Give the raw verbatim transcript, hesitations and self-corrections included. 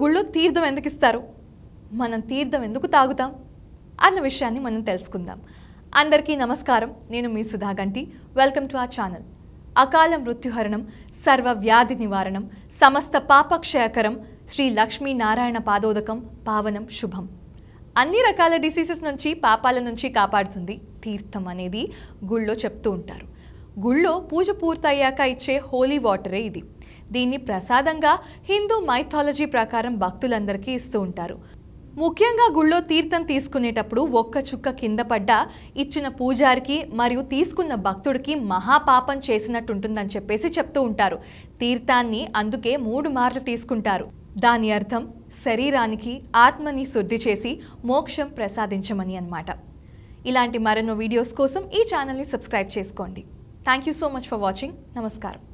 గుళ్ళో తీర్థం ఎందుకు ఇస్తారు, మనం తీర్థం ఎందుకు తాగుతాం అన్న విషయాన్ని మనం తెలుసుకుందాం. అందరికీ నమస్కారం, నేను మీ Sudhaganti. Welcome to our channel. అకాల మృత్యుహరణం, సర్వ వ్యాధి నివారణం, సమస్త పాపక్షయకరం, శ్రీ లక్ష్మీ నారాయణ పాదోదకం, పావనం శుభం. అన్ని రకాల డిసీజెస్ నుంచి, పాపాల నుంచి కాపాడుతుంది తీర్థం అనేది గుళ్ళో చెప్తూ ఉంటారు. గుళ్ళో పూజ పూర్తయ్యాక ఇచ్చే హోలీ వాటరే ఇది. దీన్ని ప్రసాదంగా హిందూ మైథాలజీ ప్రకారం భక్తులందరికీ ఇస్తూ ఉంటారు. ముఖ్యంగా గుళ్ళో తీర్థం తీసుకునేటప్పుడు ఒక్క చుక్క కింద పడ్డా ఇచ్చిన పూజారికి మరియు తీసుకున్న భక్తుడికి మహాపాపం చేసినట్టుంటుందని చెప్పేసి చెప్తూ ఉంటారు. తీర్థాన్ని అందుకే మూడు మార్లు తీసుకుంటారు. దాని అర్థం శరీరానికి, ఆత్మని శుద్ధి చేసి మోక్షం ప్రసాదించమని అన్నమాట. ఇలాంటి మరెన్నో వీడియోస్ కోసం ఈ ఛానల్ని సబ్స్క్రైబ్ చేసుకోండి. Thank you so much for watching. నమస్కారం.